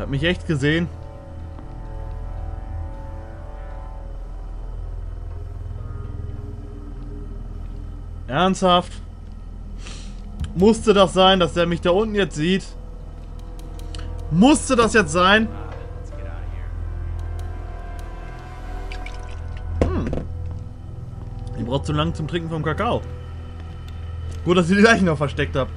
Hat mich echt gesehen. Ernsthaft? Musste das sein, dass der mich da unten jetzt sieht? Musste das jetzt sein? Ich brauche zu lange zum Trinken vom Kakao. Gut, dass ich die Leichen noch versteckt habe.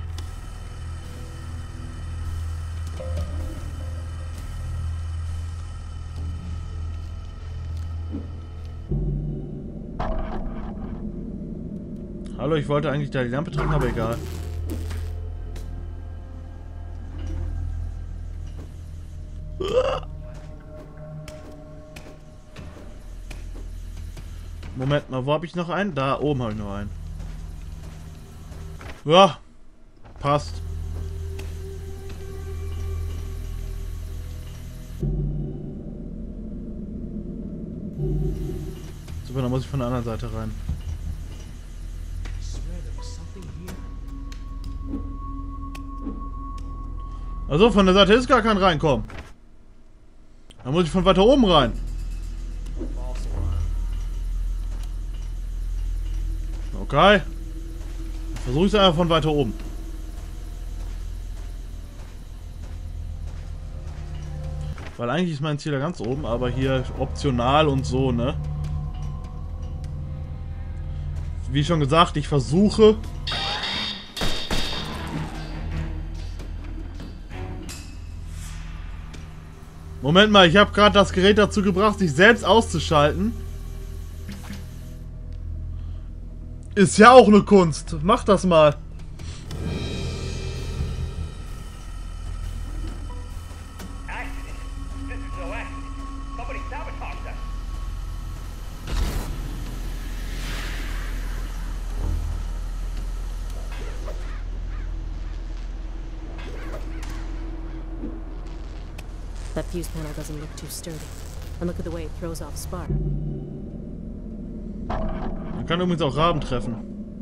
Hallo, ich wollte eigentlich da die Lampe trinken, aber egal. Moment mal, wo habe ich noch einen? Da oben habe ich noch einen. Ja, passt. Super, dann muss ich von der anderen Seite rein. Also von der Seite ist gar kein Reinkommen. Da muss ich von weiter oben rein. Okay. Versuche ich es einfach von weiter oben. Weil eigentlich ist mein Ziel da ganz oben, aber hier optional und so, ne? Wie schon gesagt, ich versuche... Moment mal, ich habe gerade das Gerät dazu gebracht, sich selbst auszuschalten. Ist ja auch eine Kunst. Mach das mal. That fuse panel doesn't look too sturdy. And look at the way it throws off spark. Man kann übrigens auch Raben treffen.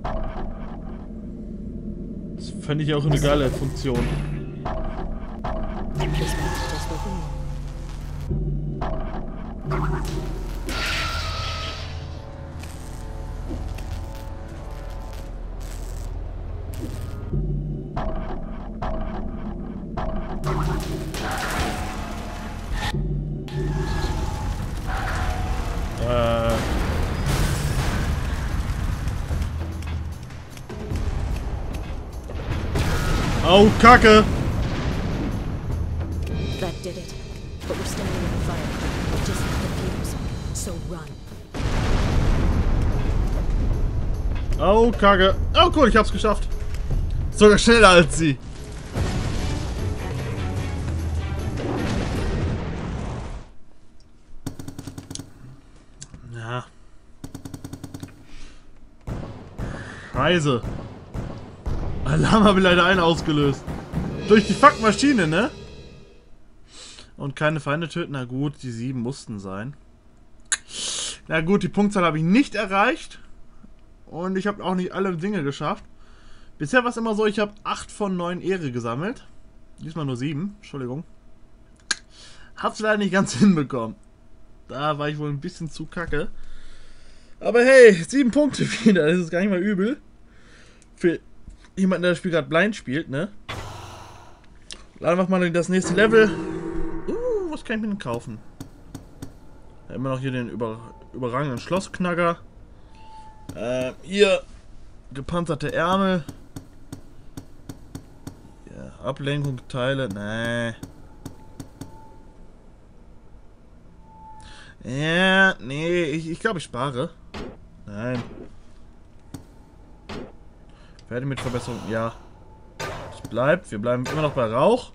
Das fände ich auch eine geile Funktion. Oh, Kacke! That did it. But we're standing in the fire. It just hit the fuse. So run. Oh, Kacke. Oh, cool, ich hab's geschafft. Sogar schneller als sie. Ja. Scheiße. Alarm habe ich leider einen ausgelöst. Durch die Fuck-Maschine, ne? Und keine Feinde töten. Na gut, die 7 mussten sein. Na gut, die Punktzahl habe ich nicht erreicht. Und ich habe auch nicht alle Dinge geschafft. Bisher war es immer so, ich habe 8 von 9 Ehre gesammelt. Diesmal nur 7, Entschuldigung. Hab's leider nicht ganz hinbekommen. Da war ich wohl ein bisschen zu kacke. Aber hey, 7 Punkte wieder, das ist gar nicht mal übel. Für jemanden, der das Spiel gerade blind spielt, ne? Laden wir mal das nächste Level. Was kann ich mir denn kaufen? Ja, immer noch hier den überragenden Schlossknacker. Hier gepanzerte Ärmel. Ja, Ablenkung, Teile. Nee. Ja, nee, ich glaube, ich spare. Nein. Fertig mit Verbesserung. Ja. Es bleibt. Wir bleiben immer noch bei Rauch.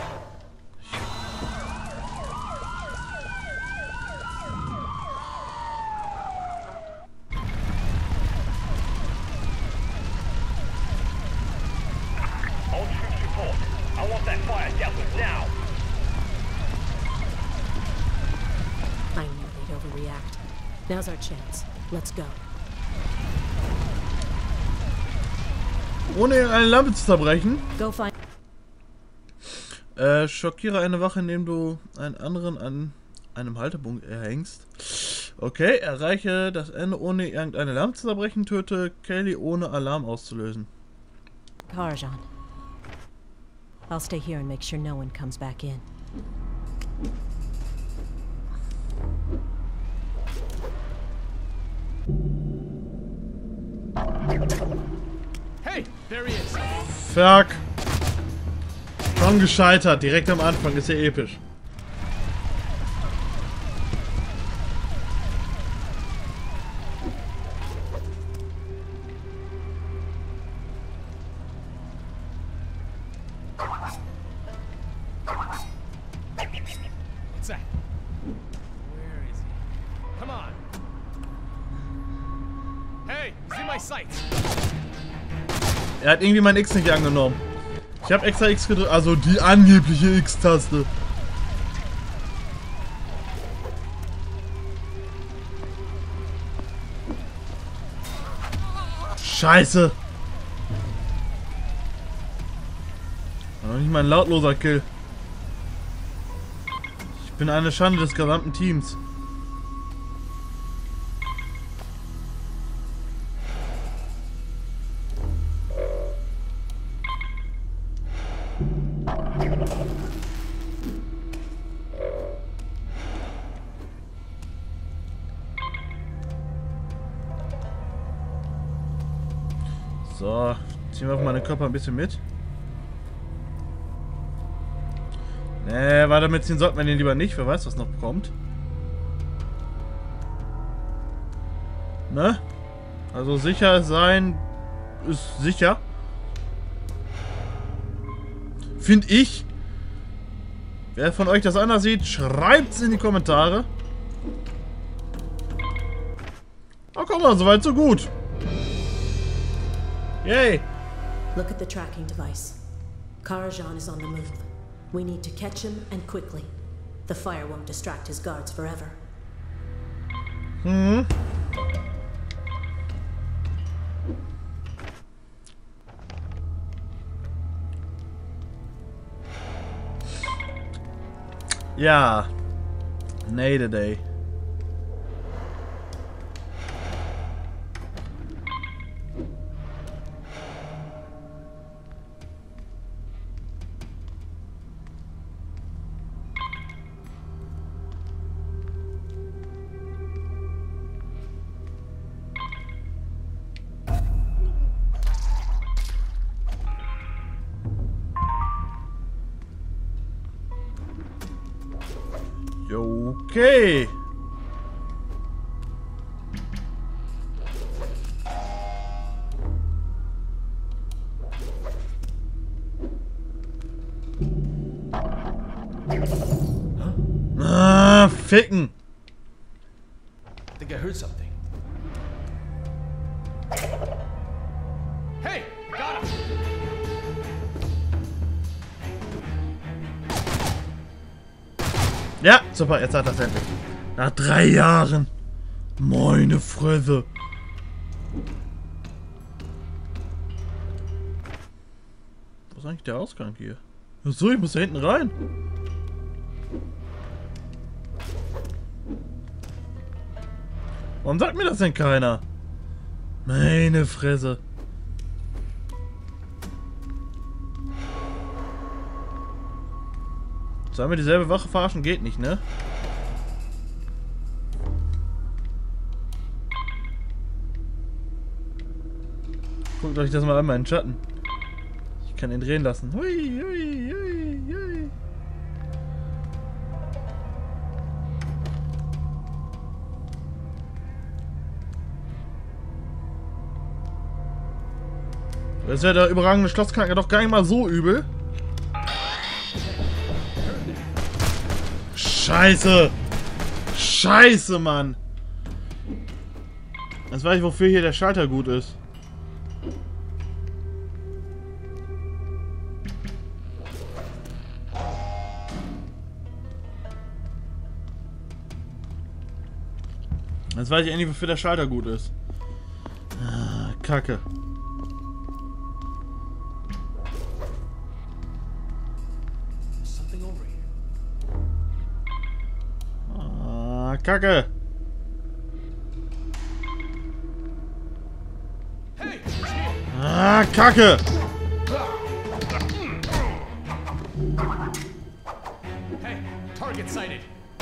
I knew they'd overreact. Now's our chance. Let's go. Ohne eine Lampe zu zerbrechen. Go find. Schockiere eine Wache, indem du einen anderen an einem Haltepunkt erhängst. Okay, erreiche das Ende ohne irgendeinen Alarm zu zerbrechen. Töte Kaylee ohne Alarm auszulösen. Karajan. I'll stay here and make sure no one comes back in. Hey, there he is. Fuck. Schon gescheitert, direkt am Anfang, ist ja episch. What's that? Where is he? Come on. Hey, he's in my sights. Er hat irgendwie mein X nicht angenommen. Ich habe extra X gedrückt, also die angebliche X-Taste. Scheiße. War noch nicht mal ein lautloser Kill. Ich bin eine Schande des gesamten Teams. So, ziehen wir auf meinen Körper ein bisschen mit. Nee, weiter mitziehen sollten wir den lieber nicht. Wer weiß, was noch kommt. Ne? Also sicher sein ist sicher. Finde ich. Wer von euch das anders sieht, schreibt es in die Kommentare. Oh, komm mal, soweit so gut. Yay! Look at the tracking device. Karajan is on the move. We need to catch him and quickly. The fire won't distract his guards forever. Mhm. Ja. Nee, today. Okay. Ah, ficken. I think I heard something. Hey, got him. Ja, super, jetzt hat er es endlich. Nach 3 Jahren. Meine Fresse. Wo ist eigentlich der Ausgang hier? Achso, ich muss da hinten rein. Warum sagt mir das denn keiner? Meine Fresse. Sollen wir dieselbe Wache verarschen? Geht nicht, ne? Guckt euch das mal an, meinen Schatten. Ich kann ihn drehen lassen. Hui, hui, hui, hui. Das wäre der überragende Schlossknacker doch gar nicht mal so übel. Scheiße! Scheiße, Mann! Jetzt weiß ich, wofür hier der Schalter gut ist. Jetzt weiß ich endlich, wofür der Schalter gut ist. Ah, Kacke. Kacke. Hey! Ah, Kacke. Hey! Target sighted!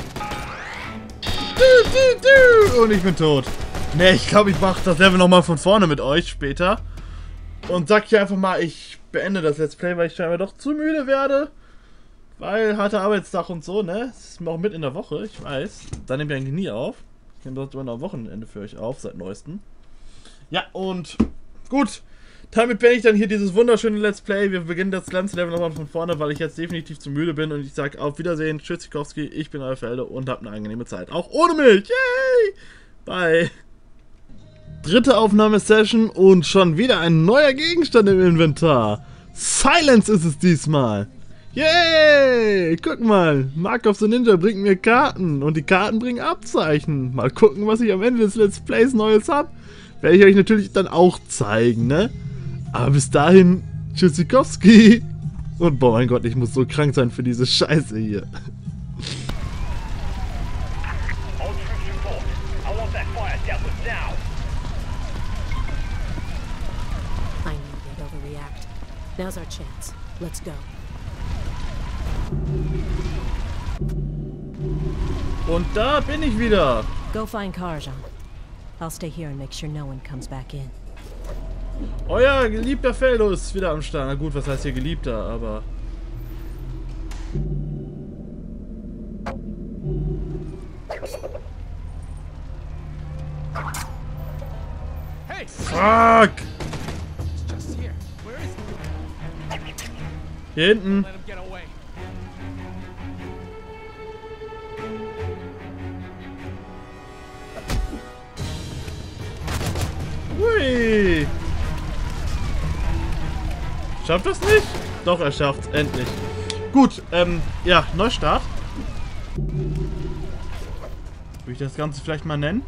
Und ich bin tot. Ne, ich glaube, ich mache das Level nochmal von vorne mit euch später. Und sag hier einfach mal, ich beende das Let's Play, weil ich scheinbar doch zu müde werde. Weil harter Arbeitstag und so, ne? Es ist auch mit in der Woche, ich weiß. Da nehme ich eigentlich nie auf. Ich nehme das immer am Wochenende für euch auf, seit neuestem. Ja, und gut. Damit beende ich dann hier dieses wunderschöne Let's Play. Wir beginnen das ganze Level nochmal von vorne, weil ich jetzt definitiv zu müde bin. Und ich sage auf Wiedersehen, Tschüssikowski, ich bin euer Felde und habt eine angenehme Zeit. Auch ohne Milch. Yay! Bye. Dritte Aufnahmesession und schon wieder ein neuer Gegenstand im Inventar. Silence ist es diesmal. Yay! Guck mal, Mark of the Ninja bringt mir Karten und die Karten bringen Abzeichen. Mal gucken, was ich am Ende des Let's Plays Neues hab. Werde ich euch natürlich dann auch zeigen, ne? Aber bis dahin, Tschüssikowski. Und boah, mein Gott, ich muss so krank sein für diese Scheiße hier. I knew they'd overreact. Now's our chance. Let's go. Und da bin ich wieder. Go find Karajan. I'll stay here and make sure no one comes back in. Euer geliebter Feldo ist wieder am Start. Na gut, was heißt hier geliebter, aber... Hey! Fuck! It's just here. Where is he? Hier hinten. Let him get away. Hui! Schafft das nicht? Doch, er schafft's. Endlich. Gut, ja, Neustart. Würde ich das Ganze vielleicht mal nennen?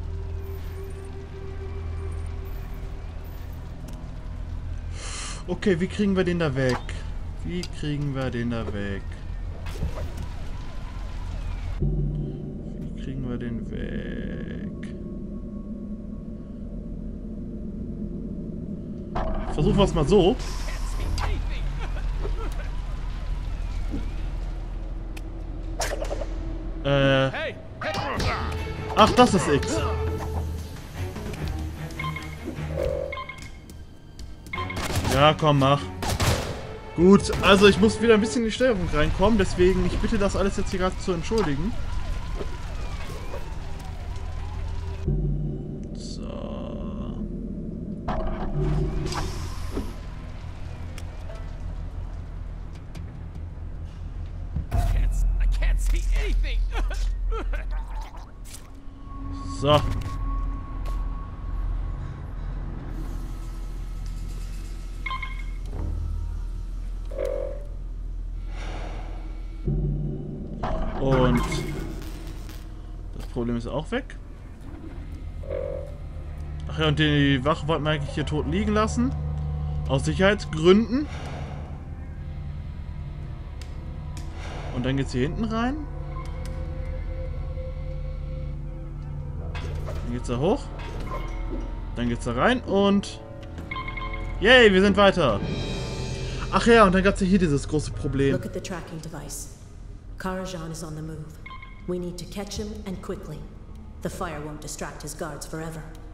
Okay, wie kriegen wir den da weg? Wie kriegen wir den da weg? Wie kriegen wir den weg? Versuchen wir es mal so. Hey! Hey! Ach, das ist X. Ja, komm, mach. Gut, also ich muss wieder ein bisschen in die Steuerung reinkommen, deswegen ich bitte das alles jetzt hier gerade zu entschuldigen. So. I can't see anything! So. Und das Problem ist auch weg. Ach ja, und die Wache wollten wir eigentlich hier tot liegen lassen. Aus Sicherheitsgründen. Und dann geht's hier hinten rein. Dann geht's da hoch. Dann geht's da rein und... Yay, wir sind weiter. Ach ja, und dann gab's ja hier dieses große Problem. Look at the tracking device. Karajan is on the move. We need to catch him and quickly. The fire won't distract his guards forever.